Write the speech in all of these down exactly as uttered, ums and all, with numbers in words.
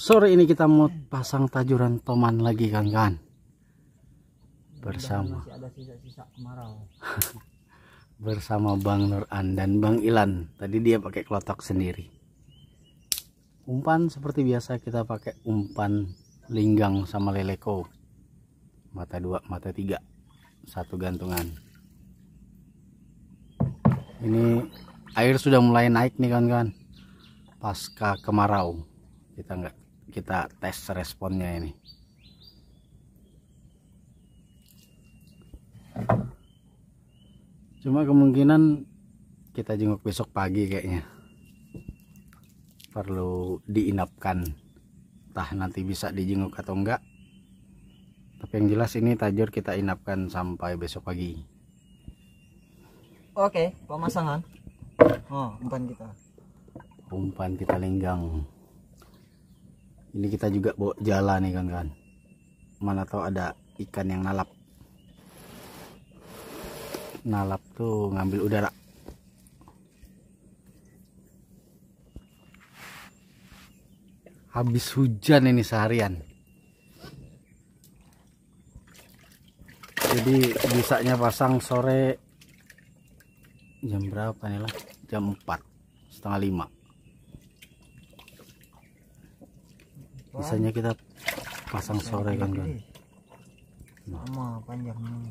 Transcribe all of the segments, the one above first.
Sore ini kita mau pasang tajuran toman lagi kan-kan. Bersama masih ada sisa-sisa kemarau. bersama Bang Nuran dan Bang Ilan. Tadi dia pakai klotok sendiri. Umpan seperti biasa kita pakai umpan linggang sama leleko. Mata dua, mata tiga. Satu gantungan. Ini air sudah mulai naik nih kawan-kawan. Pasca kemarau. Kita nggak kita tes responnya ini. Cuma kemungkinan kita jenguk besok pagi kayaknya. Perlu diinapkan. Entah nanti bisa dijenguk atau enggak. Tapi yang jelas ini tajur kita inapkan sampai besok pagi. Oke, pemasangan. Oh, umpan kita. Umpan kita lenggang. Ini kita juga bawa jala nih kan-kan. Mana tahu ada ikan yang nalap. Nalap tuh ngambil udara. Habis hujan ini seharian. Jadi bisanya pasang sore jam berapa nih lah? Jam empat setengah lima. Bisanya kita pasang sore kan kan. Lama panjangnya.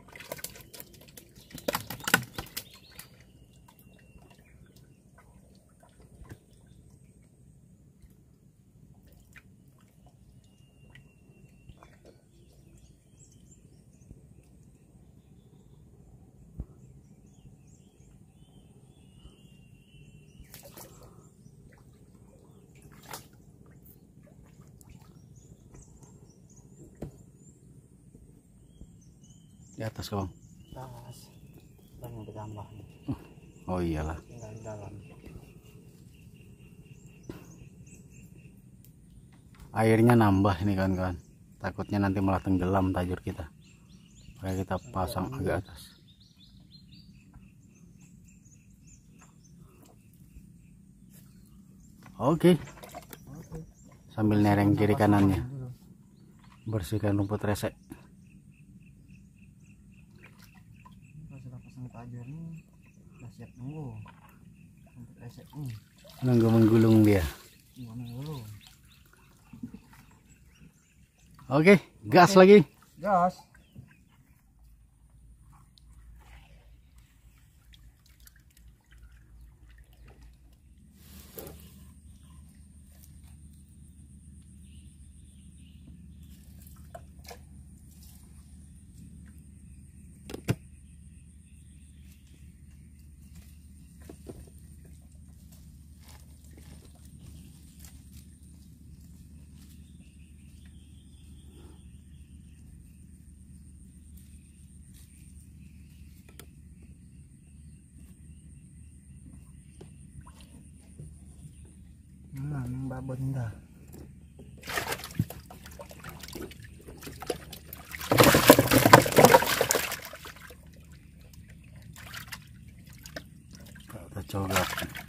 Di atas kawan. Atas. Banyak bertambah. Oh iyalah. Tinggal di dalam. Airnya nambah nih kawan-kawan. Takutnya nanti malah tenggelam tajur kita. Makanya kita pasang agak atas. Oke. Sambil nereng kiri kanannya. Bersihkan rumput resek. Sudah pasang tajur nih. Sudah siap nunggu. Rumput resek nih. Nunggu menggulung dia. Nunggu dulu. Oke, gas lagi. Gas. Nah, Mbak Bonda. Kita coba.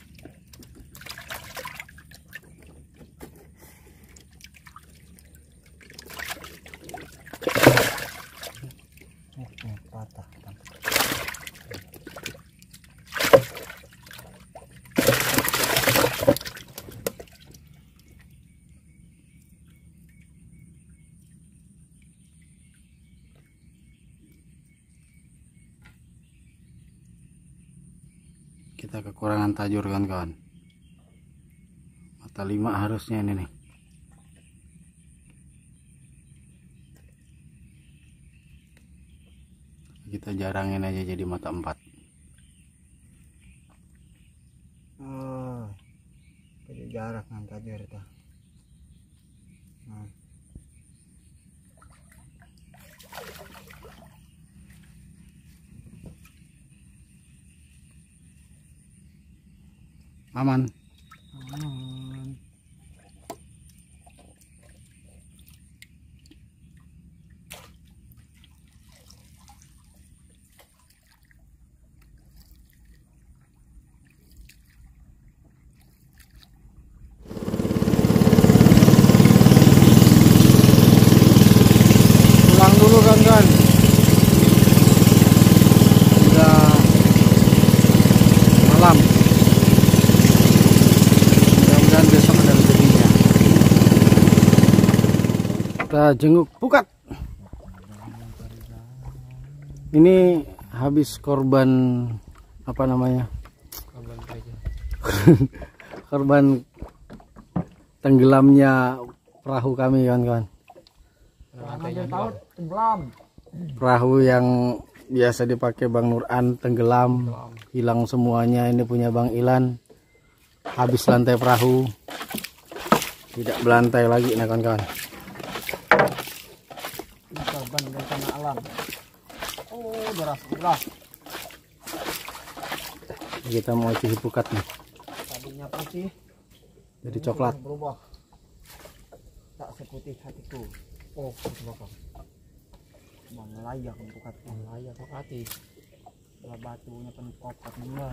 Oh, patah. Kita kekurangan tajur kan kawan. Mata lima harusnya ini nih. Kita jarangin aja jadi mata empat. Oh, jadi jarak dengan tajur itu. Nah. Aman. Aman. kawan-kawan. Sudah malam. Mudah-mudahan besok ada rezekinya. Kita jenguk pukat. Ini habis korban apa namanya? Korban gereja. Korban tenggelamnya perahu kami kawan-kawan. Perahu yang biasa dipakai Bang Nuran tenggelam, hilang semuanya. Ini punya Bang Ilan, habis lantai perahu, tidak belantai lagi nah kawan-kawan. Korban bencana alam. Oh, deras beras. Kita mau cuci pukat nih. Tadinya putih Jadi coklat. berubah. Tak seputih hatiku. Oh, itu bakal. Melayang pukat, melayang hati. Setelah batunya penuh kopat mulai.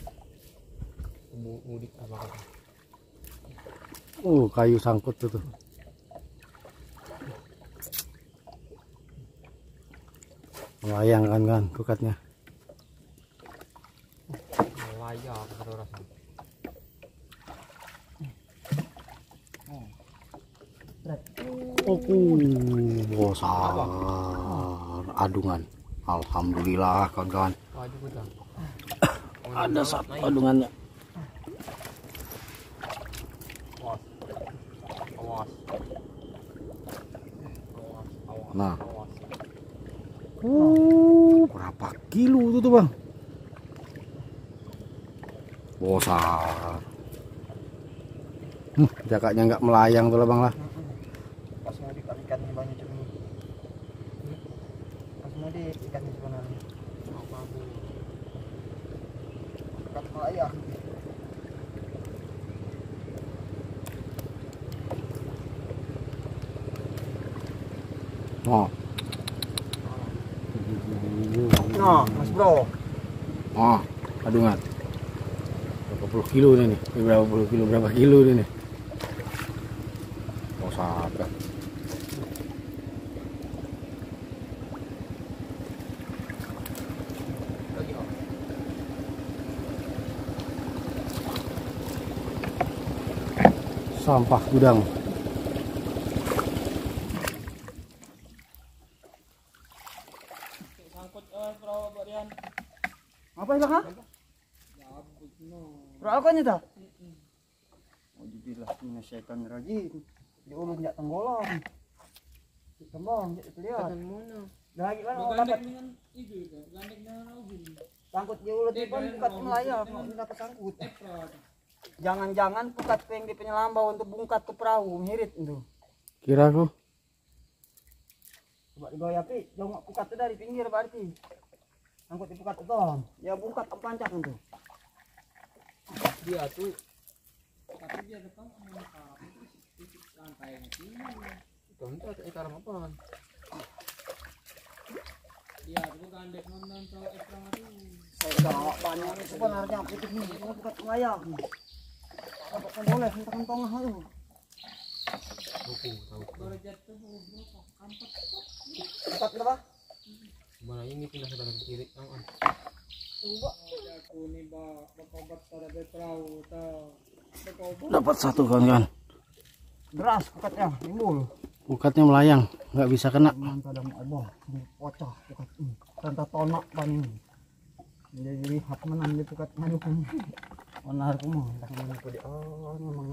Mudik apa kata? Uh, kayu sangkut tuh. tuh. Melayang kan kan pukatnya. Melayang kata rasa. Oh, besar adungan. Alhamdulillah kawan-kawan. Ada satu adungannya. Awas. Awas. Awas. Nah. Uh, berapa kilo itu tuh bang? Besar. Hmm, jakaknya nggak melayang tuh lah bang lah. Pas mau ikan-ikannya banyak cumi. Pas mau di ikannya sebenarnya. Ikan melayang. Oh. Nah, Mas Bro. Oh, adungan. Berapa puluh kilo ini nih? Ini berapa puluh kilo? Berapa kilo ini nih? Oh, sabar. Sampah gudang. Apa itu kah? Rokoknya dah. Oh dibilah punya setan rajin. Di ulun jak tenggolong. Kembang jak lihat. Lagi kan mau dapat sangkut di ulut pun pukat melayang, mau dapat sangkut. Jangan-jangan pukat peng di penyelambau untuk bungkat ke perahu ngirit itu. Kira aku. Coba digoyapi, jauh pukat itu dari pinggir berarti. Angkut di pukat itu, ya bungkat ke pancak itu. Dia tuh, tapi dia depan lantai ini. Contoh ikan apa? Iya, itu gandek nonton soal ekran itu. Saya banyak sebenarnya putih nih, cuma pukat melayang. Apa kan boleh kentang-kentang itu. Buku, tahu. Berjatuh berapa? Kampak. Kampak berapa? Mana ini pindah ke dalam kiri aman. Coba aku nih bakobat pada perahu tahu. Dapat satu kawan-kawan. Deras pukatnya, timbul. Pukatnya melayang, nggak bisa kena. Mantap dan Allah, pocah pukat ini. Tanta tonak pan ini. Jadi lihat menang di pukat madukun. Onar kumah, tak mana di oh memang.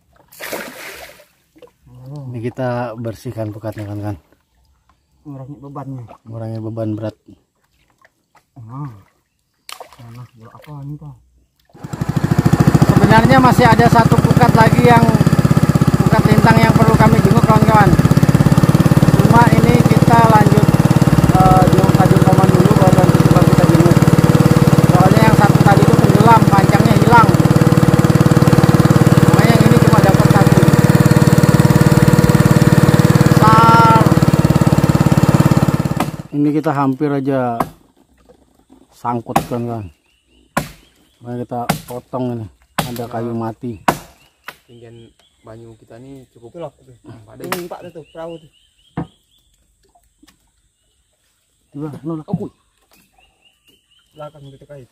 Ini kita bersihkan pukatnya kan-kan. Mengurangi bebannya. Mengurangi beban berat. Ah, nah, bola apa ini Pak? Sebenarnya masih ada satu pukat lagi yang pukat lintang yang perlu kami jenguk kawan-kawan. Cuma ini kita lanjut uh, jenguk kajun koman dulu baru nanti coba kita jenguk. Soalnya yang satu tadi itu tenggelam, pancangnya hilang. Makanya yang ini cuma dapat satu. Besar. Ini kita hampir aja sangkut kan-kan. Makanya kita potong ini. Ada kayu mati. Tinggian banyu kita ini cukup gelap itu. Ada yang empat itu perahu tuh. Tiba, nolak. Oh, belakang gitu kait.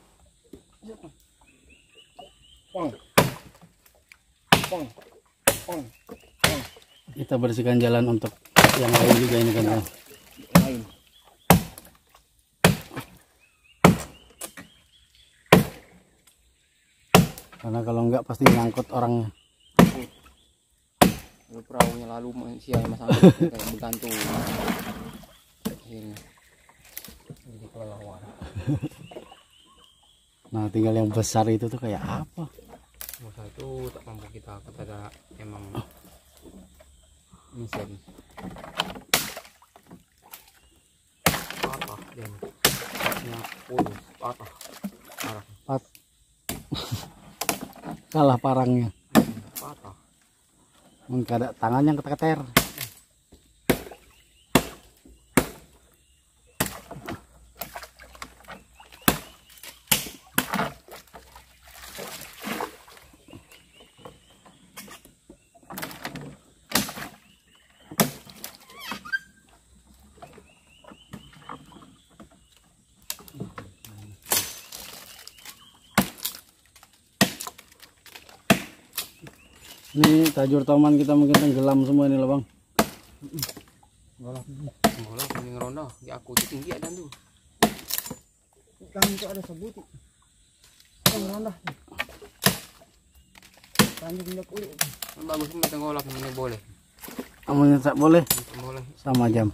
Pong. Pong. Pong. Pong. Kita bersihkan jalan untuk yang lain juga ini kan. Lain. Karena kalau enggak pasti nyangkut orang. Lalu perahunya lalu manusia yang masang kayak bergantung. Akhirnya jadi kelelawar. Nah, tinggal yang besar itu tuh kayak apa? Masa itu tak mampu kita kepada emang mesin patah dan patahnya putus patah parah Pat. Kalah parangnya. patah. Mungkin ada tangannya keter-keter. Ini tajur toman kita mungkin tenggelam semua ini loh bang. Golak golak ini ngeronda di aku itu tinggi ada tuh kan itu ada sebut yang ngeronda lanjut minyak kulit bagus minta golak ini boleh Amunya tak boleh boleh sama jam.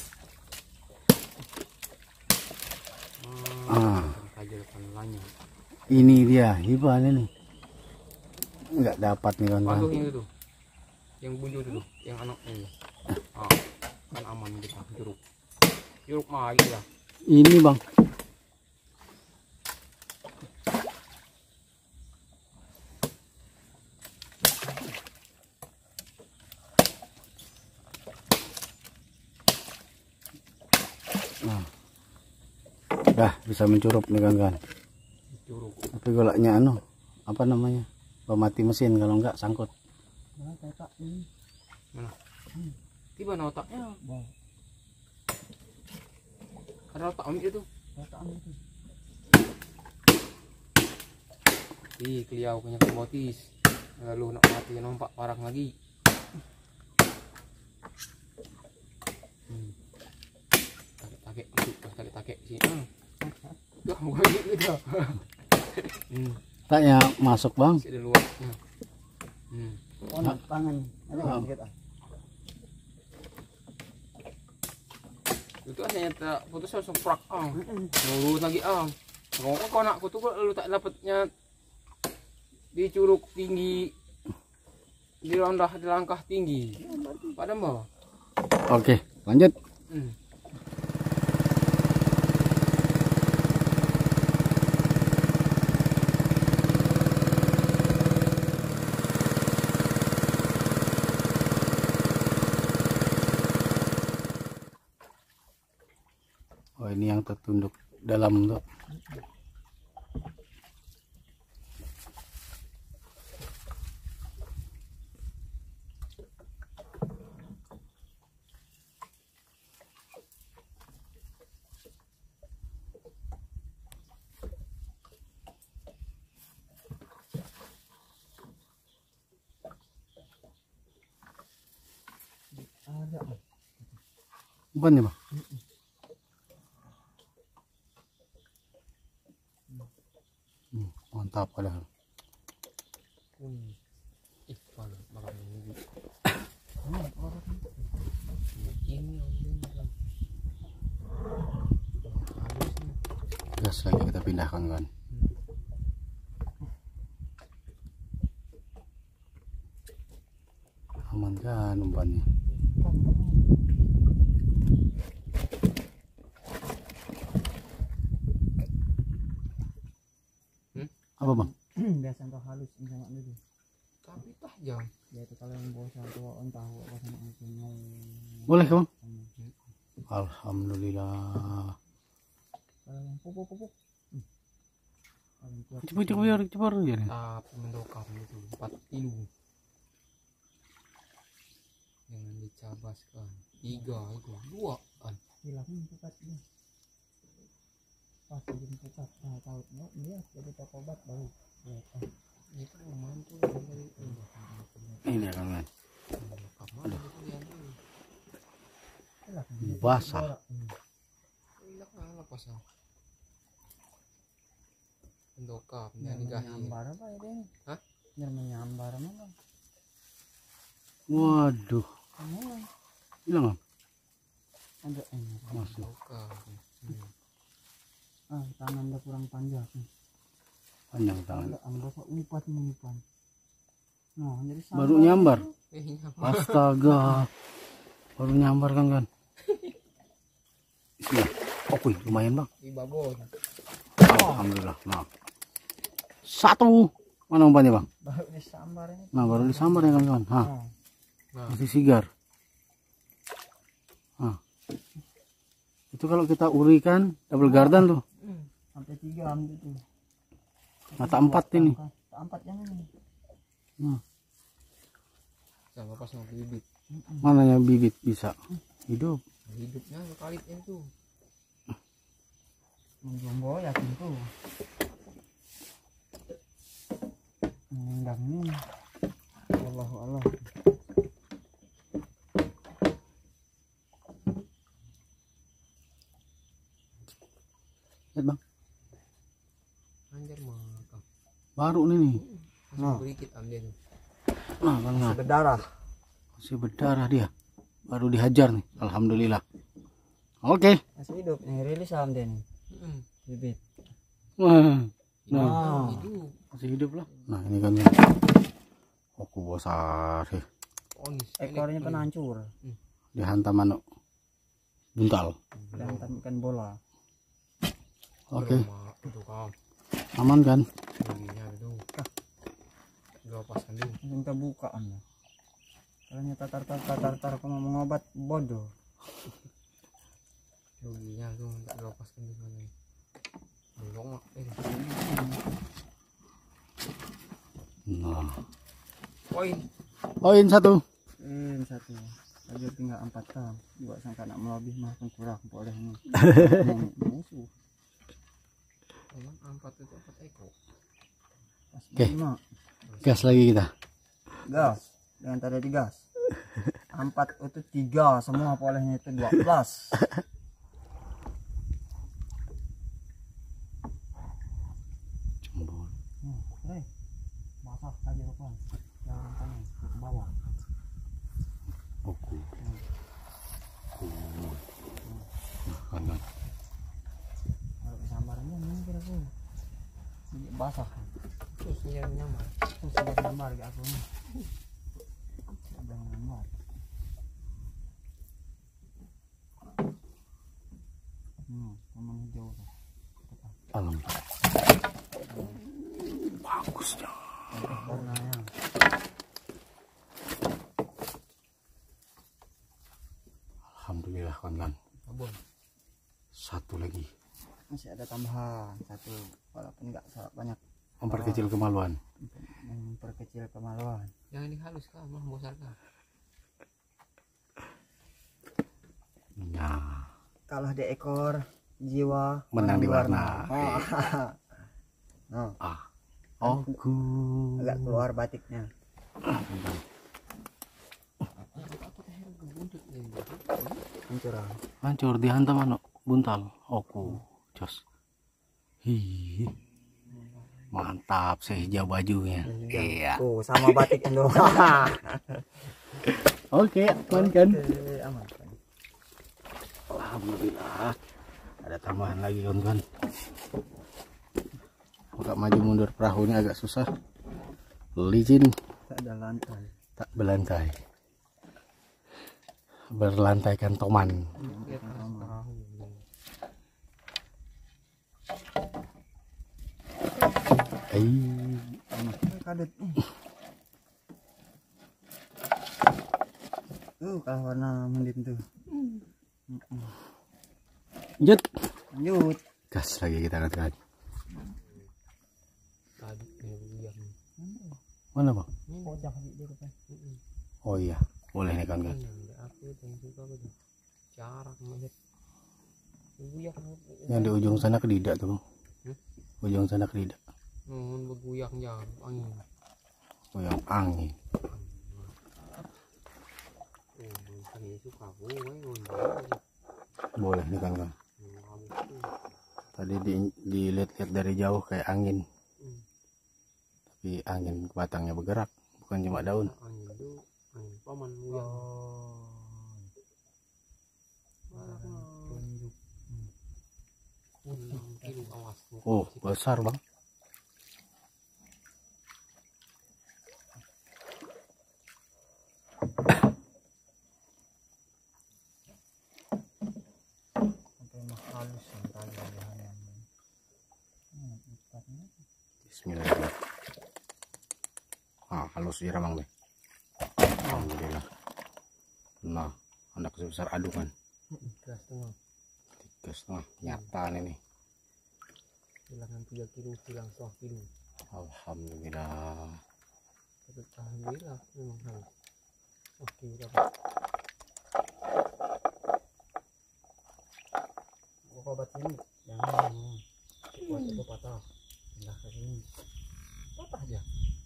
hmm, Ah, tajur panelanya ini dia hiban ini. Enggak dapat nih kawan-kawan. patuh yang itu yang bunyi itu tuh yang anaknya ini ah, kan aman kita jeruk jeruk mah gitu lah Ini bang. Nah, udah bisa mencurup nih kawan-kawan. jeruk Tapi golaknya anu apa namanya? Pemati mesin, kalau enggak sangkut. mana tiba na otaknya ada otak ambil itu ih keliau punya kemotis lalu nak mati nampak parah lagi hmm. takek takek takek takek sih tuh gua gitu hmm. Taknya masuk bang. Masih ada luarnya hmm. Oh, nah, tangan ada Ah. sedikit ah. Itu hanya tak putus langsung prak ah nurut lagi ah ngomong kau anakku tuh kalau lu tak dapatnya di curug tinggi di rondah di langkah tinggi pada bawah Oke, lanjut. hmm. Oh, ini yang tertunduk dalam tuh. Ada. Umpan nih bang. Hmm, mantap padahal. Hmm. Ih, malah malah ini. Ini Gas lagi kita pindahkan kan. Aman kan umpannya. Hmm? Apa bang? Biasa kau halus sama dulu. Tapi tajam. Ya itu kalau yang bawa satu on tahu apa sama anaknya. Boleh bang? Alhamdulillah. Kalau yang pupuk-pupuk. Hmm. Paling kuat. Cepet cepet biar cepet aja nih. Tapi mendokam itu empat kilo. Jangan dicabaskan. Tiga itu dua kan. hilangin pukat ini. Pas jadi pukat, nah tahu nggak dia jadi toko obat baru. Ya, ah. Itu mantul dari Ini kan kan. aduh. Basah. Inak na pasang. Untuk kap, nyari gahi. Nyambar apa ya ini? Hah? Biar menyambar mana? Waduh. Kamu Hilang Bang? ada ini. Masuk. Untuk kap. Ah, tangan udah kurang panjang. Panjang tangan. Ada anggota umpat nih umpan. Nah, jadi Baru nyambar. Eh, nyambar. Astaga. Baru nyambar kan kan. Bismillah. Oke, lumayan Bang. Di babon. Alhamdulillah. Nah. Satu. Mana umpannya Bang? baru disambar ini. Nah, baru disambar ya kawan-kawan. Hah. Nah, Nah, Masih sigar. Nah. Itu kalau kita urikan double gardan tuh. sampai tiga ambil tuh. Mata empat ini. Mata empat yang ini. Nah, sama pas mau bibit. mananya bibit bisa hidup. Hidupnya kali itu. Menjombo yakin tuh. Menendang ini. Allahu Allah. Lihat Bang. Anjir mah. Baru nih nih. Nah. Masih sedikit ambil tuh. Nah, Bang. Nah. Berdarah. Masih berdarah dia. Baru dihajar nih. Alhamdulillah. Oke. Masih hidup nih, rilis saham dia nih. Heeh. Bibit. Wah. Nah, Nah, Hidup. masih hidup lah. Nah, ini kan aku besar sih. Onis. ekornya kan hancur. Dihantam manuk buntal. Dan ikan bola. Oke. Itu kau. Aman kan? Giginya itu. Dua pasan dulu. Langsung kita buka anda. Kalau tatar tatar tatar kamu mau ngobat bodoh. Giginya tuh tak dua pasan dulu nih. Belum eh. Nah. Poin. Poin satu. Ini satu. Lagi tinggal empat tahun. Juga sangka nak melebih mah pun kurang boleh nih. Musuh. Emang empat itu empat ekor. Oke. Lima. Gas lagi kita. Gas. Jangan tadi digas. Empat itu tiga. Semua polehnya itu dua belas. Jembol. Hmm, eh. Basah aja depan. Jangan kanan ke bawah. Oke. Nah, kan kan. Kalau kesambarannya mungkin aku. Ini basah. Terus dia nyamar. Terus sudah gambar ke aku nih. Ada gambar. Hmm, teman hijau tuh. Alhamdulillah. Bagusnya. Warnanya. Alhamdulillah kan kan. Babon. Satu lagi. Masih ada tambahan satu, walaupun nggak banyak. Memperkecil kemaluan. Memperkecil kemaluan. Yang ini halus kah, mah besar kah? Nah, Kalah di ekor, jiwa menang di warna. Oh. Nah, Ah. Aku. agak keluar batiknya. Hancur. ah. Hancur dihantam manuk buntal. Oku. Jos. Hi. Mantap sih hijau bajunya. Iya. Tuh, sama batik Indo. Oke, aman kan? Oke, aman. Alhamdulillah. Ada tambahan lagi kawan-kawan. Agak maju mundur perahunya agak susah. Licin, Tak ada lantai. tak berlantai. Berlantaikan toman. Di atas perahu. Eh, Kadut. Tuh, kalah warna mending tuh. lanjut. Lanjut. Gas lagi kita kan. Tadi ini diam. Mana bang? Pojok di di depan. Oh iya, boleh nih kan kan. Aku yang suka aku tuh. Jarak melihat. Beguyak. Yang di ujung sana kedidak tuh. Hmm? Ujung sana kedidak. Mohon beguyak jam angin. Oh yang angin. Oh, kami suka gue ngon. Boleh nih kan kan. Tadi di, dilihat-lihat dari jauh kayak angin. Hmm. Tapi angin batangnya bergerak, bukan cuma daun. Angin itu angin paman uyang. Tunjuk. Mungkin awas. Oh, besar bang. halus yang tadi bahannya. Hmm, ikatnya. Bismillahirrahmanirrahim. Ah, halus ya bang deh. Alhamdulillah. Nah, anak sebesar adungan. Tiga setengah. Tiga setengah. Nyata nih. Hilangan tiga kilo, hilang setengah kilo. Alhamdulillah. Alhamdulillah memang halus. Oke, dapat. Obat ini jangan kuat itu patah, pindah ke sini patah aja.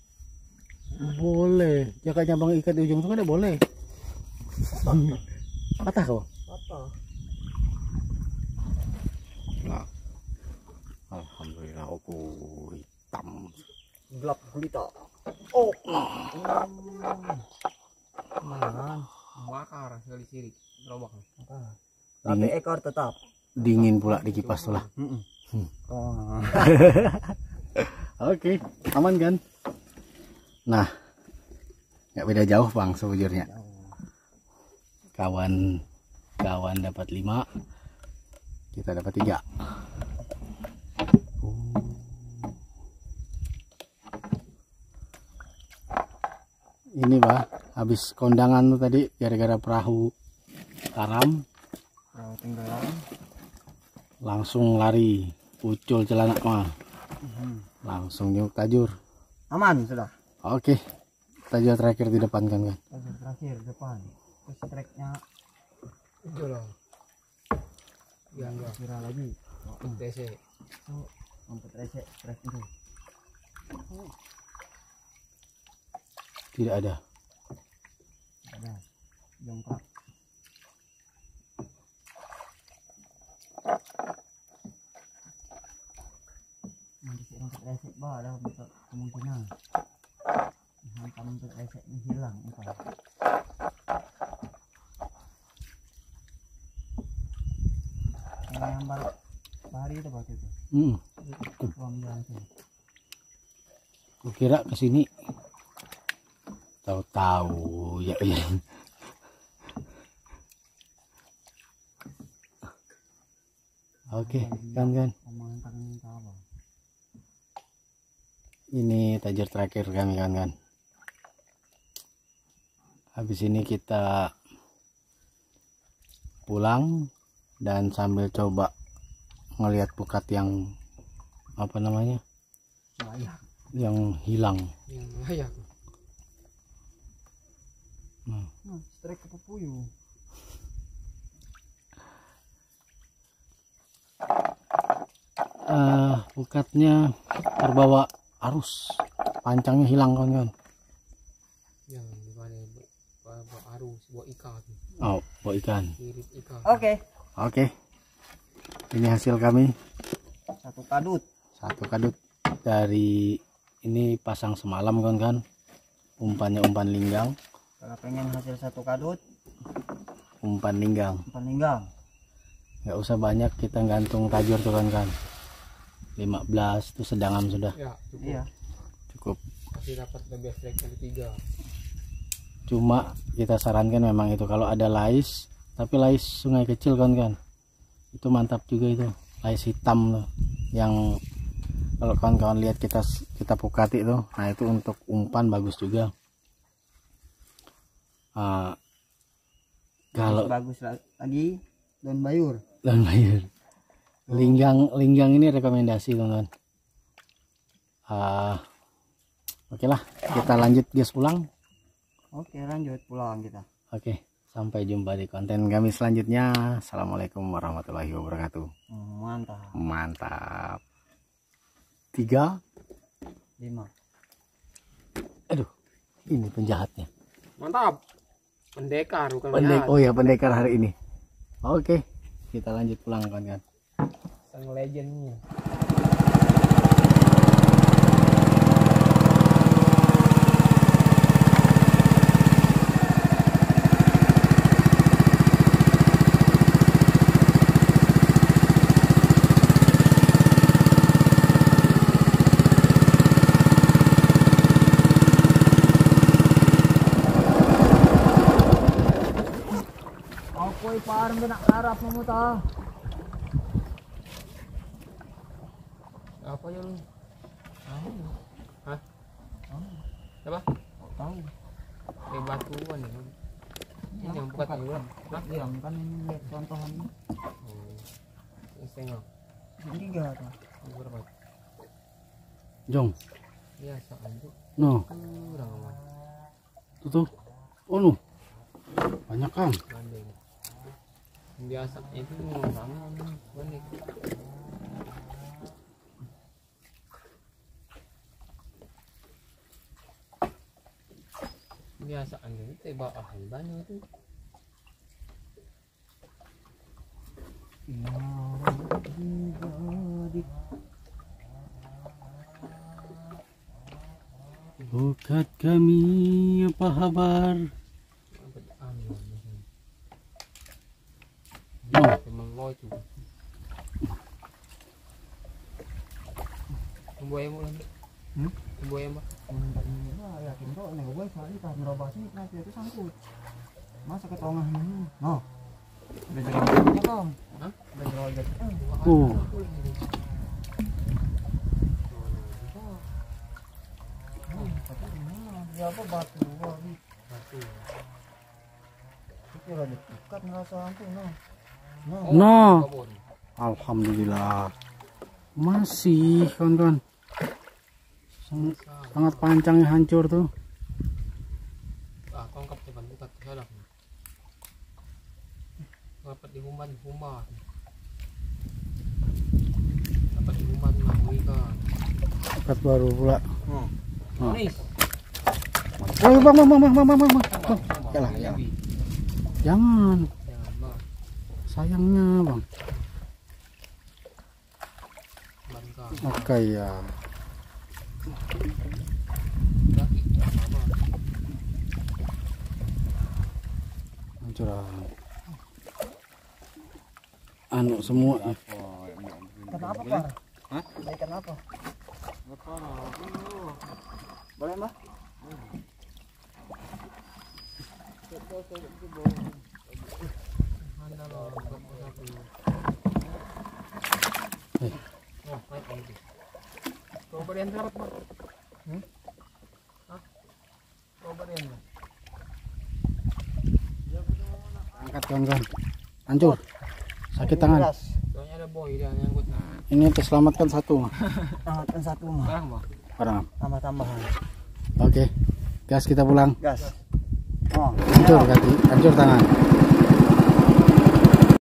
Boleh, jakanya bang ikat di ujung itu kan boleh. Patah, patah kok. Patah. Nah, alhamdulillah. Oh, hitam. Gelap gulita. Oh, Mana? Bakar sekali sirik, gerobak. tapi ekor tetap Dingin pula di kipas tuh lah. Hmm. Oh. Oke, aman kan? Nah, nggak beda jauh bang sejujurnya. Kawan kawan dapat lima, kita dapat tiga. Ini bah, habis kondangan tuh tadi gara-gara perahu karam, Perahu tenggelam. langsung lari, ucul celana mah, langsung nyuk tajur. Aman sudah. Oke, tajur terakhir di depan kan kan. Tajur terakhir depan. Terus treknya Udah lah. Ya enggak. kira lagi. T C. Oh, untuk resek trek itu. Tidak ada. Ada. Jongkrak. Nanti untuk resek bah ada untuk kemungkinan. Hantam untuk reseknya hilang entah. Yang baru hari itu waktu itu. Hmm, Uang jalan sini. kukira kesini. Tahu-tahu ya ya. Oke, kan kan. Omongan tangan minta apa? Ini tajur terakhir kami kan kan. Habis ini kita pulang dan sambil coba ngelihat pukat yang apa namanya, Layak. yang hilang. Yang layak. Nah, Nah, strike ke puyuh. eh, pukatnya terbawa arus, pancangnya hilang kawan-kawan. Yang mana bawa arus, bawa ikan, Oh, bawa ikan. irit ikan. Oke. Oke, ini hasil kami. Satu kadut. Satu kadut dari ini pasang semalam kawan-kawan. Umpannya umpan linggang, Kalau pengen hasil satu kadut, umpan linggang. umpan linggang. Nggak usah banyak, kita gantung tajur tuh kan kan. lima belas itu sedangan sudah Ya, cukup. Iya. cukup. Pasti dapat lebih strike kali tiga. Cuma kita sarankan memang itu kalau ada lais, tapi lais sungai kecil kan kan. Itu mantap juga itu. Lais hitam tuh. Yang kalau kawan-kawan lihat kita kita pukati tuh, nah itu untuk umpan bagus juga. Uh, kalau bagus la- lagi daun bayur. dan bayar linggang linggang ini rekomendasi teman-teman. Uh, oke lah, kita lanjut gas pulang. Oke, lanjut pulang kita. Oke, Sampai jumpa di konten kami selanjutnya. Assalamualaikum warahmatullahi wabarakatuh. Mantap. Mantap. Tiga. Lima. Aduh, ini penjahatnya. Mantap. Pendekar bukan Pendek. penjahat. Oh ya, pendekar hari ini. Oke, kita lanjut pulang kawan-kawan. Sang legendnya. Ako'y parang binaklarap mo mo to. Apa yun? Hah? Apa? Tahu. Kayak batuan ya. Ini yang bukat ini berapa? Hah? Diam kan ini lihat contohannya. Oh. Yang setengah. Tiga tuh. Ini berapa? Jong. Biasa anjuk. No, Kurang aman. tuh tuh. Oh no. Banyak kan. Banding. Biasa itu ngomong banding. Biasa anjing itu bahan banyak itu. Ya, pribadi. Bukat kami, apa kabar? Apa diambil? Oh. Memang loy tuh. Buaya mo lang. Hmm? Buaya mo. Mantap ini lah, yakin kok nih gue soalnya pas ngerobas ini kenapa itu sangkut. Masa ke tengah ini. No. Benjolannya kong. Hah? Benjolan. Oh. Ya apa batu lagi. Batu. Itu ada dekat ngerasa hantu no. No. No. Kabon. Alhamdulillah. Masih kawan-kawan. Sangat, sangat pancangnya hancur tuh. Ah, tongkap depan bukat salah. Dapat dihuman humah. Dapat dihuman ikan. Bukat baru pula. Oh. Oh. Nis. Oh, bang, bang, bang, bang, bang, bang, bang, bang. Tambah, tambah. Yalah, Lebih. yalah. Jangan. Jangan bang. Sayangnya bang. Bangka. Oke ya. Kaki. Apa? Hancuran. Anu semua. Kenapa Par? Hah? Ikan apa? Apa? Boleh mbak? Mana lo? Eh. Oh, baik itu. Coba dia harap bang. Hmm? Hah? Coba dia. Angkat kawan-kawan. Hancur. Sakit tangan. Soalnya ada boy dia nyangkut. Ini terselamatkan satu. Angkatkan satu mah. Barang bang. Barang. Tambah tambahan. Oke. Gas kita pulang. Gas. Oh. Hancur kaki, hancur tangan.